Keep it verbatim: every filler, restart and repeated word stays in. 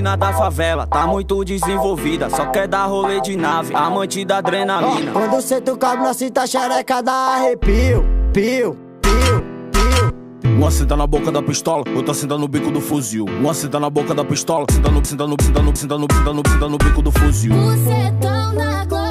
menina da favela, tá muito desenvolvida, só quer dar rolê de nave, amante da adrenalina. Oh, quando cê tu cabe na cinta, xereca dá arrepio. Pio, pio, pio. Uma senta na boca da pistola, outra senta no bico do fuzil. Uma senta na boca da pistola, senta no, senta no, senta no, senta no, senta no, senta no bico do fuzil. Bucetão na glória.